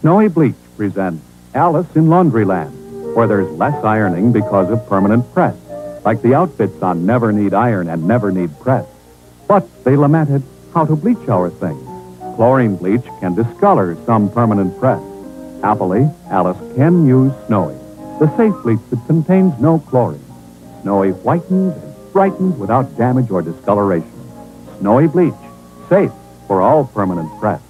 Snowy Bleach presents Alice in Laundryland, where there's less ironing because of permanent press, like the outfits on Never Need Iron and Never Need Press. But they lamented how to bleach our things. Chlorine bleach can discolor some permanent press. Happily, Alice can use Snowy, the safe bleach that contains no chlorine. Snowy whitens and brightens without damage or discoloration. Snowy Bleach, safe for all permanent press.